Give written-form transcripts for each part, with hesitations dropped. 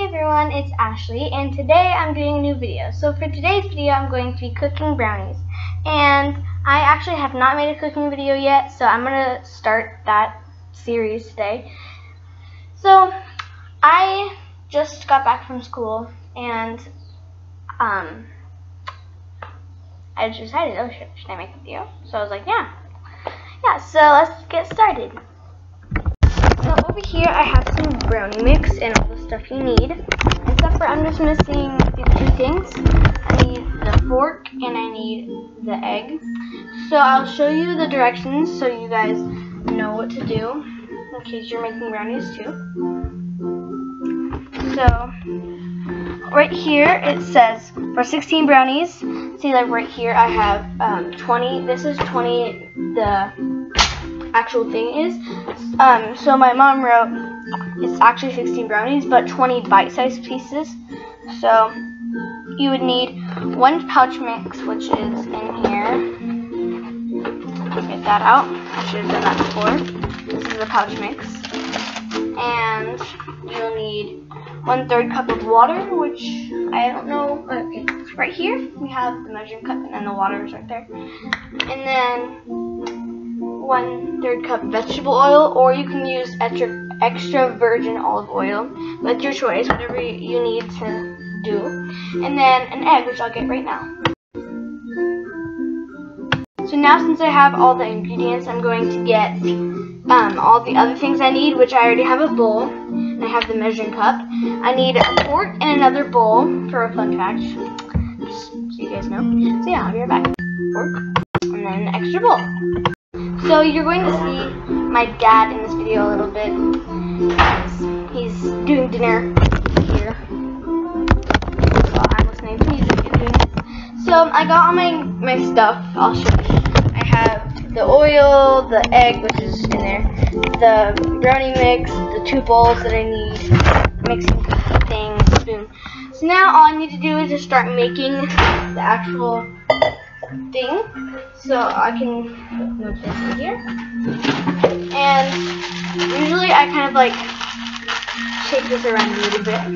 everyone, it's Ashley, and today I'm doing a new video. So for today's video, I'm going to be cooking brownies. And I actually have not made a cooking video yet, so I'm going to start that series today. So I just got back from school, and I just decided, oh, should I make a video? So I was like, yeah, so let's get started. So over here I have some brownie mix and all the stuff you need. Except for I'm just missing these two things. I need the fork and I need the egg. So I'll show you the directions so you guys know what to do in case you're making brownies too. So right here it says for 16 brownies. See, like right here I have 20. This is 20. The actual thing is. So my mom wrote it's actually 16 brownies, but 20 bite-sized pieces. So you would need one pouch mix, which is in here. Get that out. I should have done that before. This is the pouch mix. And you'll need 1/3 cup of water, which I don't know. Okay, right here we have the measuring cup, and then the water is right there. And then 1/3 cup vegetable oil, or you can use extra virgin olive oil. That's your choice, whatever you need to do. And then an egg, which I'll get right now. So now, since I have all the ingredients, I'm going to get all the other things I need, which I already have a bowl, and I have the measuring cup. I need a fork and another bowl for a fun fact, just so you guys know. So yeah, I'll be right back. Fork, and then an extra bowl. So you're going to see my dad in this video a little bit. He's doing dinner here while I'm listening to music and doing this. So I got all my stuff. I'll show you. I have the oil, the egg, which is in there, the brownie mix, the 2 bowls that I need, mixing thing, spoon. So now all I need to do is just start making the actual thing. So I can move this in here, and usually I kind of like shake this around a little bit,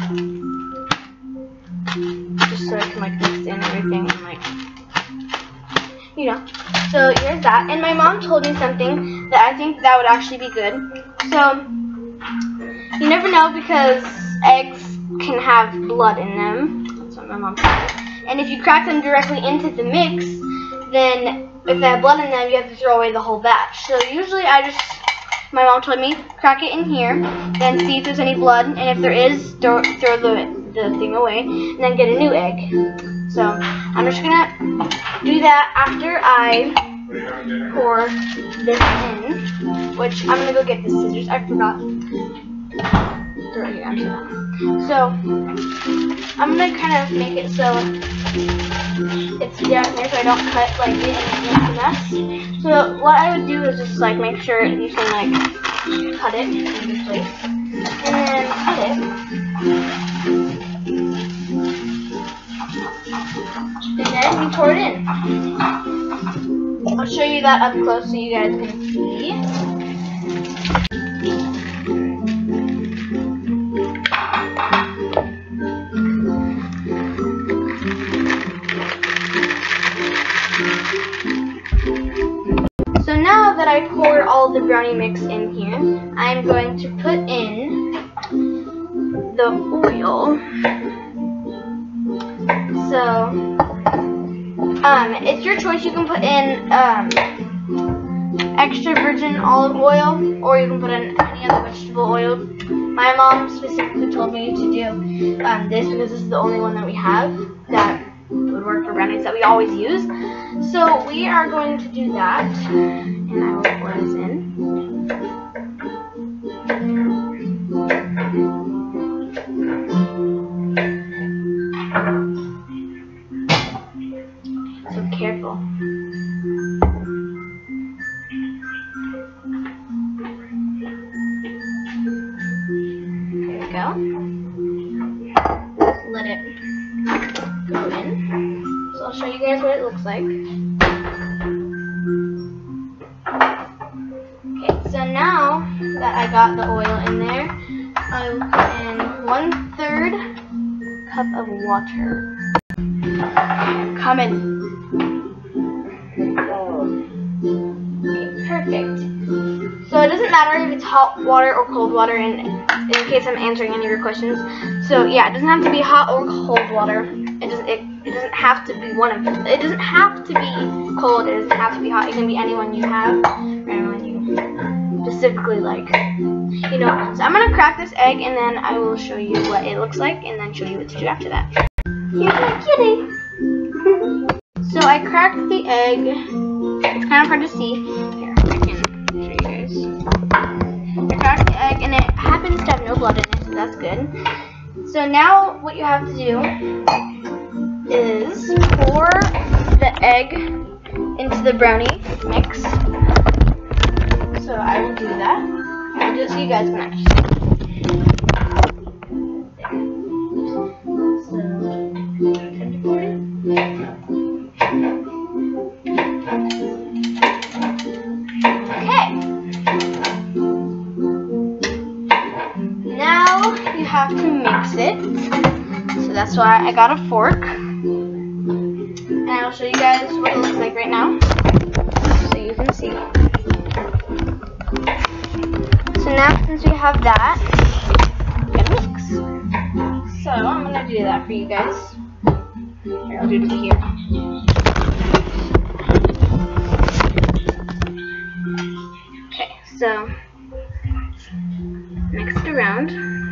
just so I can like mix in everything and like, you know. So here's that, and my mom told me something that I think that would actually be good. So you never know, because eggs can have blood in them. That's what my mom told me. And if you crack them directly into the mix, then if they have blood in them, you have to throw away the whole batch. So usually my mom told me, crack it in here, then see if there's any blood, and if there is, throw the thing away, and then get a new egg. So I'm just gonna do that after I pour this in, which I'm gonna go get the scissors. I forgot. They're right here, I'm sorry. So I'm gonna kind of make it so it's down here, so I don't cut like it and make a mess. So what I would do is just like make sure you can like cut it in this place, and then cut it, and then you pour it in. I'll show you that up close so you guys can see. So now that I poured all the brownie mix in here, I'm going to put in the oil. So it's your choice. You can put in extra virgin olive oil, or you can put in any other vegetable oil. My mom specifically told me to do this because this is the only one that we have that would work for brownies that we always use. So we are going to do that, and I will pour this in. So careful. There we go. Let it go in. So I'll show you guys what it looks like. Okay, so now that I got the oil in there, I will put in 1/3 cup of water. Coming. Okay, perfect. So it doesn't matter if it's hot water or cold water, in case I'm answering any of your questions. So yeah, it doesn't have to be hot or cold water. It doesn't have to be one of them. It doesn't have to be cold. It doesn't have to be hot. It can be anyone you have, or anyone you specifically like. You know. So I'm gonna crack this egg, and then I will show you what it looks like, and then show you what to do after that. Here's my kitty. So I cracked the egg. It's kind of hard to see. Here, I can show you guys. I cracked the egg, and it happens to have no blood in it, so that's good. So now what you have to do is pour the egg into the brownie mix. So I will do that. I'll do it so you guys can actually see. Okay. Now you have to mix it. So that's why I got a fork. And I'll show you guys what it looks like right now, so you can see. So now since we have that, we're gonna mix. So I'm gonna do that for you guys. Here, I'll do it here. Okay, so mix it around.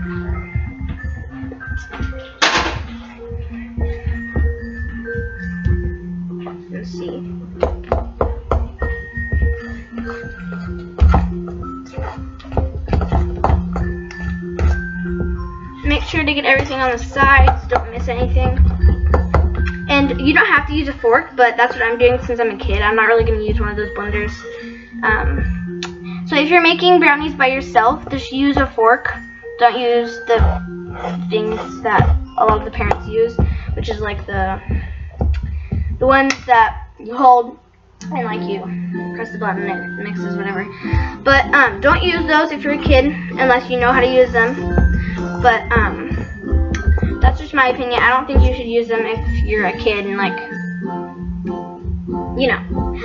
Let's see. Make sure to get everything on the sides, don't miss anything. And you don't have to use a fork, but that's what I'm doing since I'm a kid. I'm not really going to use one of those blenders. So if you're making brownies by yourself, just use a fork. Don't use the things that a lot of the parents use, which is like the ones that you hold and like you press the button and it mixes whatever. But don't use those if you're a kid unless you know how to use them. But that's just my opinion. I don't think you should use them if you're a kid and like, you know.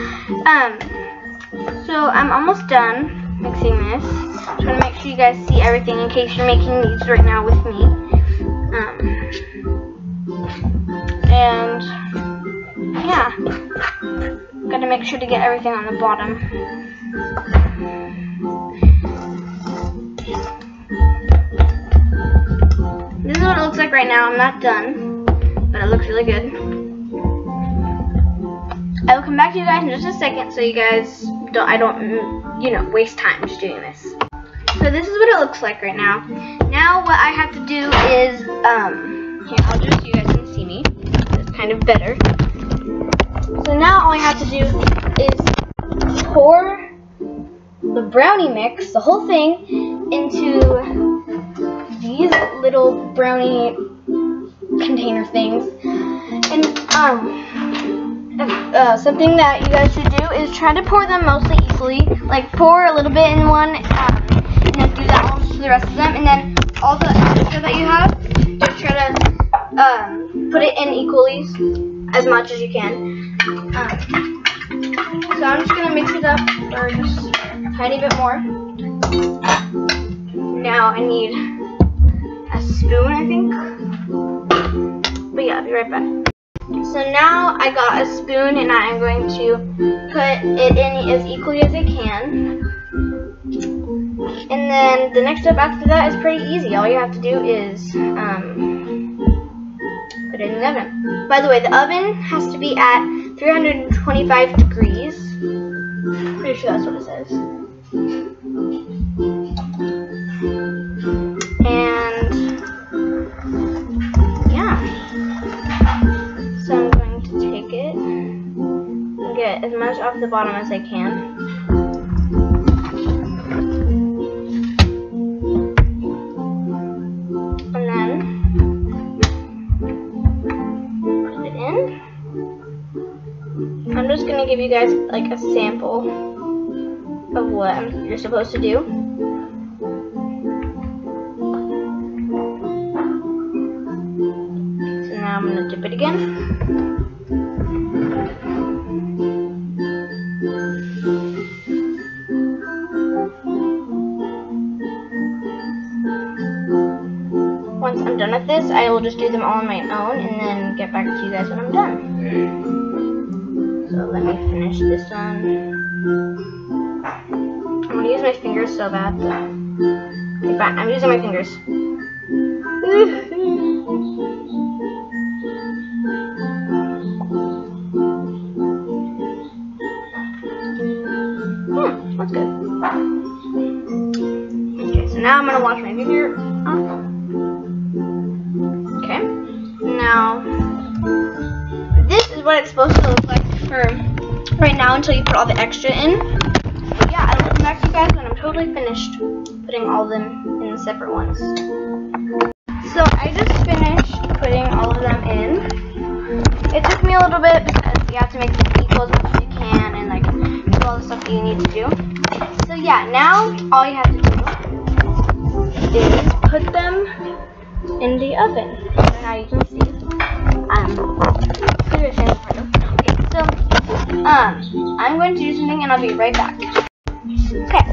So I'm almost done mixing this. Just want to make sure you guys see everything in case you're making these right now with me. And yeah, gotta make sure to get everything on the bottom. This is what it looks like right now. I'm not done, but it looks really good. I will come back to you guys in just a second so you guys don't you know, waste time just doing this. So this is what it looks like right now. Now what I have to do is, here, I'll do it so you guys can see me. It's kind of better. So now all I have to do is pour the brownie mix, the whole thing, into these little brownie container things. And something that you guys should do is try to pour them mostly equally. Like pour a little bit in one, and then do that all to the rest of them. And then all the extra that you have, just try to put it in equally as much as you can. So I'm just gonna mix it up, or just a tiny bit more. Now I need a spoon, I think. But yeah, I'll be right back. So now I got a spoon, and I am going to put it in as equally as I can. And then the next step after that is pretty easy. All you have to do is put it in the oven. By the way, the oven has to be at 325 degrees. Pretty sure that's what it says. And yeah. So I'm going to take it and get as much off the bottom as I can. And then put it in. I'm just going to give you guys like a sample of what you're supposed to do. I'm going to dip it again. Once I'm done with this, I will just do them all on my own and then get back to you guys when I'm done. So let me finish this one. I'm going to use my fingers so bad. Okay, fine. I'm using my fingers. That's good. Okay, so now I'm going to wash my finger off. Okay, now this is what it's supposed to look like for right now until you put all the extra in. So yeah, I will come back to you guys when I'm totally finished putting all of them in the separate ones. So I just finished putting all of them in. It took me a little bit because you have to make them equal as much as you can and like do all the stuff that you need to do. So yeah, now all you have to do is put them in the oven. So now you can see. Okay, so I'm going to do something and I'll be right back. Okay.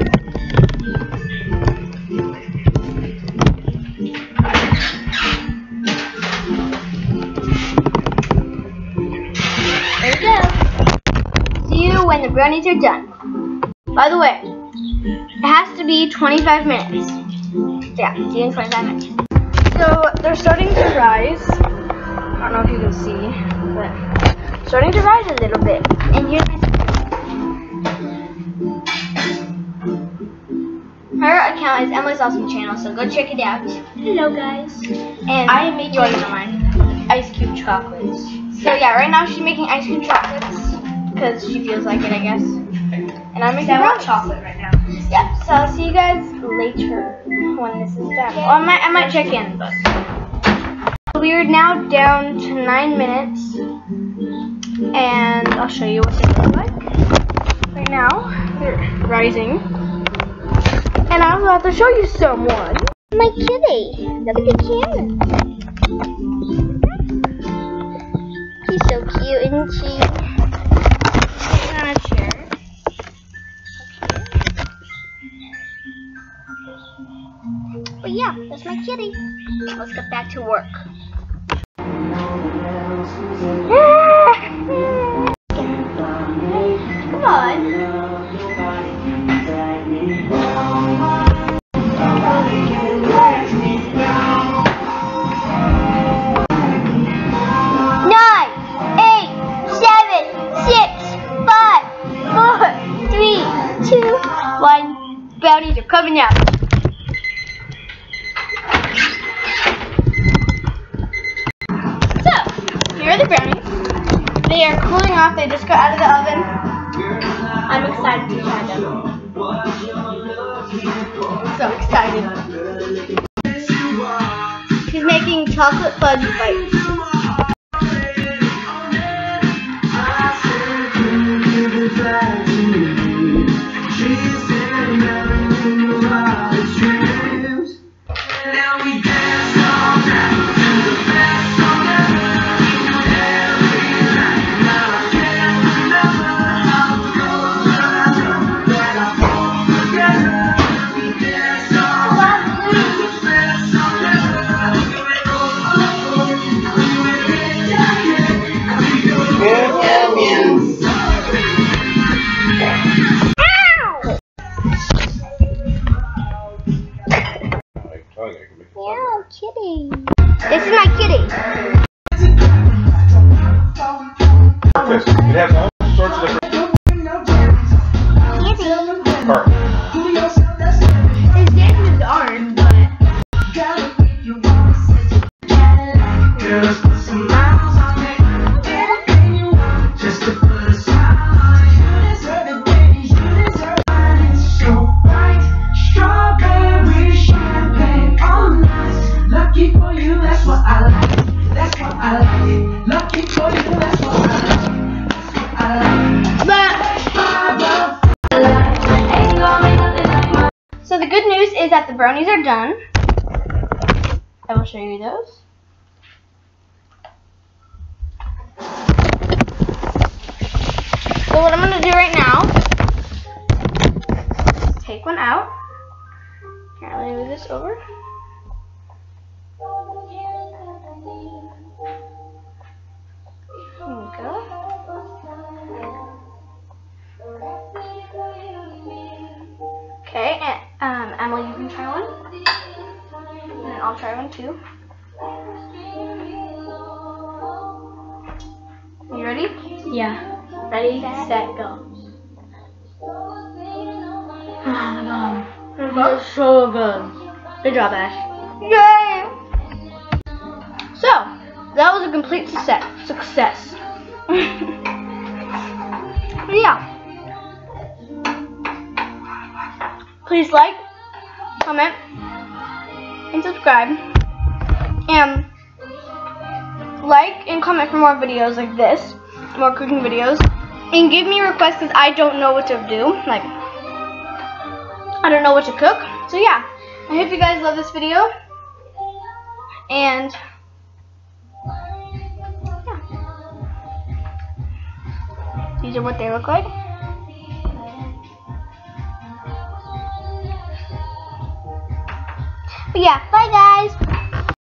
There we go. See you when the brownies are done. By the way, it has to be 25 minutes. Yeah, see you in 25 minutes. So they're starting to rise. I don't know if you can see, but starting to rise a little bit. And here's my sister. Her account is Emily's Awesome Channel, so go check it out. Hello guys. And I am making ice cube chocolates. So yeah, right now she's making ice cube chocolates because she feels like it, I guess. And I'm making chocolate right now. Yeah, so I'll see you guys later when this is done. Well, I might check in, but we're now down to 9 minutes, and I'll show you what they look like. Right now, they're rising, and I also have to show you someone. My kitty. Look at the camera. He's so cute, isn't she? Sitting on a chair. But yeah, that's my kitty. Let's get back to work. Come on. 9, 8, 7, 6, 5, 4, 3, 2, 1. Brownies are coming out. Here are the brownies. They are cooling off. They just got out of the oven. I'm excited to try them. So excited. She's making chocolate fudge bites. Yeah, kitty. This is my kitty. It has all sorts of different parts. His names aren't, but so the good news is that the brownies are done. I will show you those. So what I'm going to do right now, take one out. Here, let me move this over. There we go. Okay, and Emily, you can try one. And then I'll try one too. You ready? Yeah. Ready, set, go. Oh my god. That's so good. Good job, Ash. Yay! So, that was a complete success. Yeah. Please like, comment, and subscribe. And like and comment for more videos like this, more cooking videos. And give me requests because I don't know what to do. Like, I don't know what to cook. So yeah, I hope you guys love this video. And yeah, these are what they look like. But yeah, bye guys.